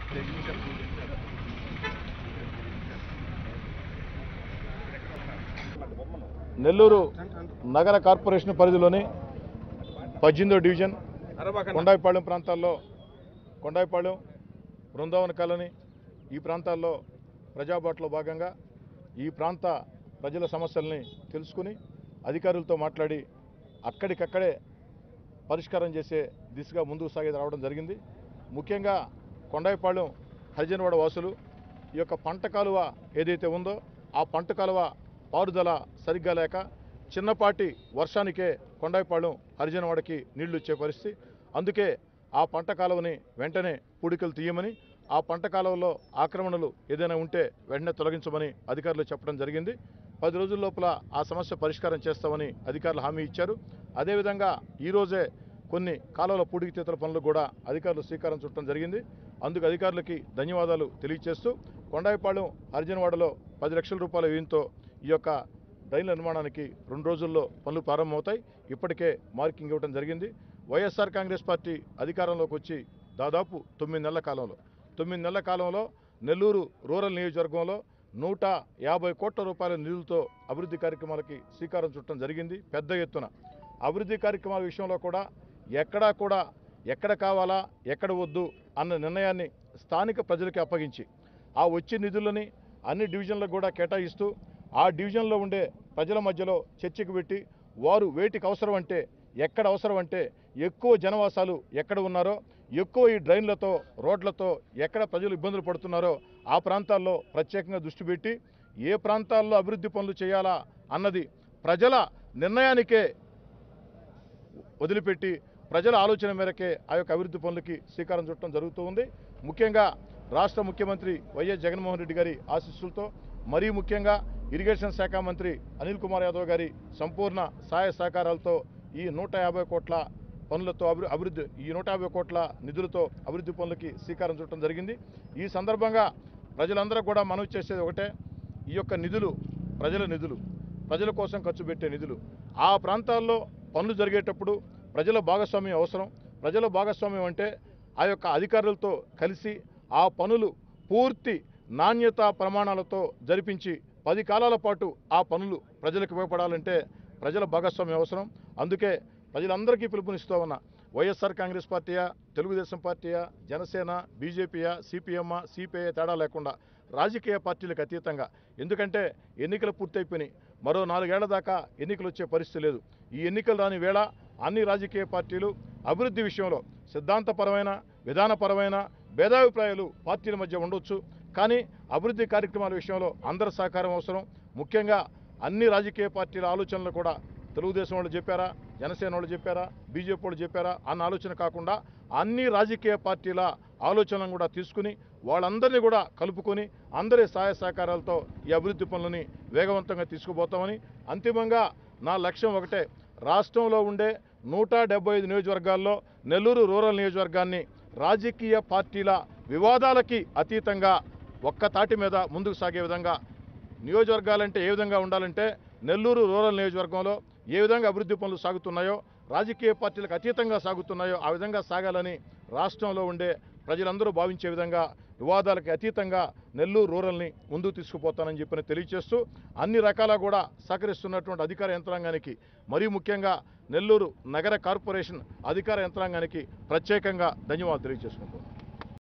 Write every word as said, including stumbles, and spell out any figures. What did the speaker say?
నెల్లూరు నగర కార్పొరేషన్ పరిధిలోని పద్దెనిమిదో డివిజన్ కొండాయిపాళెం ప్రాంతాల్లో కొండాయిపాళెం బృందావన కాలనీ ఈ ప్రాంతాల్లో ప్రజాబాటులో భాగంగా ఈ ప్రాంత ప్రజల సమస్యల్ని తెలుసుకుని అధికారులతో మాట్లాడి అక్కడికక్కడే పరిష్కారం చేసే దిశగా ముందుకు సాగి రావడం జరిగింది. ముఖ్యంగా కొండాయిపాళెం హరిజనవాడ వాసులు ఈ యొక్క పంట కాలువ ఏదైతే ఉందో ఆ పంట కాలువ పారుదల సరిగ్గా లేక చిన్నపాటి వర్షానికే కొండాయిపాళెం హరిజనవాడకి నీళ్లు వచ్చే పరిస్థితి. అందుకే ఆ పంట కాలువని వెంటనే పూడికలు తీయమని, ఆ పంట కాలువలో ఆక్రమణలు ఏదైనా ఉంటే వెంటనే తొలగించమని అధికారులు చెప్పడం జరిగింది. పది రోజుల లోపల ఆ సమస్య పరిష్కారం చేస్తామని అధికారులు హామీ ఇచ్చారు. అదేవిధంగా ఈరోజే కొన్ని కాలువల పూడికితీతల పనులు కూడా అధికారులు శ్రీకారం చుట్టడం జరిగింది. అందుకు అధికారులకి ధన్యవాదాలు తెలియజేస్తూ కొండాయిపాళెం హరిజనవాడలో పది లక్షల రూపాయల వ్యయంతో ఈ యొక్క డ్రైన్ల నిర్మాణానికి రెండు రోజుల్లో పనులు ప్రారంభమవుతాయి. ఇప్పటికే మార్కింగ్ ఇవ్వడం జరిగింది. వైఎస్ఆర్ కాంగ్రెస్ పార్టీ అధికారంలోకి వచ్చి దాదాపు తొమ్మిది నెలల కాలంలో తొమ్మిది నెలల కాలంలో నెల్లూరు రూరల్ నియోజకవర్గంలో నూట యాభై కోట్ల రూపాయల నిధులతో అభివృద్ధి కార్యక్రమాలకి శ్రీకారం చుట్టడం జరిగింది. పెద్ద ఎత్తున అభివృద్ధి కార్యక్రమాల విషయంలో కూడా ఎక్కడా కూడా ఎక్కడ కావాలా ఎక్కడ వద్దు అన్న నిర్ణయాన్ని స్థానిక ప్రజలకి అప్పగించి ఆ వచ్చే నిధులని అన్ని డివిజన్లకు కూడా కేటాయిస్తూ ఆ డివిజన్లో ఉండే ప్రజల మధ్యలో చర్చకు పెట్టి వారు వేటికి అవసరం అంటే ఎక్కడ అవసరం అంటే ఎక్కువ జనవాసాలు ఎక్కడ ఉన్నారో, ఎక్కువ ఈ డ్రైన్లతో రోడ్లతో ఎక్కడ ప్రజలు ఇబ్బందులు పడుతున్నారో ఆ ప్రాంతాల్లో ప్రత్యేకంగా దృష్టి పెట్టి ఏ ప్రాంతాల్లో అభివృద్ధి పనులు చేయాలా అన్నది ప్రజల నిర్ణయానికే వదిలిపెట్టి ప్రజల ఆలోచన మేరకే ఆ యొక్క అభివృద్ధి పనులకి శ్రీకారం చుట్టడం జరుగుతూ ఉంది. ముఖ్యంగా రాష్ట్ర ముఖ్యమంత్రి వైఎస్ జగన్మోహన్ రెడ్డి గారి ఆశీస్సులతో, మరీ ముఖ్యంగా ఇరిగేషన్ శాఖ మంత్రి అనిల్ కుమార్ యాదవ్ గారి సంపూర్ణ సహాయ సహకారాలతో ఈ నూట యాభై కోట్ల పనులతో అభివృద్ధి ఈ నూట యాభై కోట్ల నిధులతో అభివృద్ధి పనులకి శ్రీకారం చుట్టడం జరిగింది. ఈ సందర్భంగా ప్రజలందరూ కూడా మనవి చేసేది ఒకటే, ఈ యొక్క నిధులు ప్రజల నిధులు, ప్రజల కోసం ఖర్చు పెట్టే నిధులు. ఆ ప్రాంతాల్లో పనులు జరిగేటప్పుడు ప్రజల భాగస్వామ్యం అవసరం. ప్రజల భాగస్వామ్యం అంటే ఆ యొక్క అధికారులతో కలిసి ఆ పనులు పూర్తి నాణ్యత ప్రమాణాలతో జరిపించి పది కాలాల పాటు ఆ పనులు ప్రజలకు ఉపయోగపడాలంటే ప్రజల భాగస్వామ్యం అవసరం. అందుకే ప్రజలందరికీ పిలుపునిస్తూ ఉన్న వైఎస్ఆర్ కాంగ్రెస్ పార్టీయా, తెలుగుదేశం పార్టీయా, జనసేన, బీజేపీయా, సిపిఎం, సిపిఐ తేడా లేకుండా రాజకీయ పార్టీలకు అతీతంగా, ఎందుకంటే ఎన్నికలు పూర్తయిపోయినాయి, మరో నాలుగేళ్ల దాకా ఎన్నికలు వచ్చే పరిస్థితి లేదు. ఈ ఎన్నికలు రాని వేళ అన్ని రాజకీయ పార్టీలు అభివృద్ధి విషయంలో సిద్ధాంతపరమైన విధానపరమైన భేదాభిప్రాయాలు పార్టీల మధ్య ఉండొచ్చు, కానీ అభివృద్ధి కార్యక్రమాల విషయంలో అందరి సహకారం అవసరం. ముఖ్యంగా అన్ని రాజకీయ పార్టీల ఆలోచనలు కూడా తెలుగుదేశం వాళ్ళు చెప్పారా, జనసేన వాళ్ళు చెప్పారా, బీజేపీ వాళ్ళు చెప్పారా అన్న ఆలోచన కాకుండా అన్ని రాజకీయ పార్టీల ఆలోచనలను కూడా తీసుకుని వాళ్ళందరినీ కూడా కలుపుకొని అందరి సహాయ సహకారాలతో ఈ అభివృద్ధి పనులని వేగవంతంగా తీసుకుపోతామని, అంతిమంగా నా లక్ష్యం ఒకటే, రాష్ట్రంలో ఉండే నూట డెబ్బై ఐదు నియోజకవర్గాల్లో నెల్లూరు రూరల్ నియోజకవర్గాన్ని రాజకీయ పార్టీల వివాదాలకి అతీతంగా ఒక్క తాటి మీద ముందుకు సాగే విధంగా, నియోజకవర్గాలంటే ఏ విధంగా ఉండాలంటే నెల్లూరు రూరల్ నియోజకవర్గంలో ఏ విధంగా అభివృద్ధి పనులు సాగుతున్నాయో, రాజకీయ పార్టీలకు అతీతంగా సాగుతున్నాయో ఆ విధంగా సాగాలని రాష్ట్రంలో ఉండే ప్రజలందరూ భావించే విధంగా వివాదాలకు అతీతంగా నెల్లూరు రూరల్ని ముందుకు తీసుకుపోతానని చెప్పిన తెలియజేస్తూ అన్ని రకాల కూడా సహకరిస్తున్నటువంటి అధికార యంత్రాంగానికి, మరీ ముఖ్యంగా నెల్లూరు నగర కార్పొరేషన్ అధికార యంత్రాంగానికి ప్రత్యేకంగా ధన్యవాదాలు తెలియజేసుకుంటున్నాను.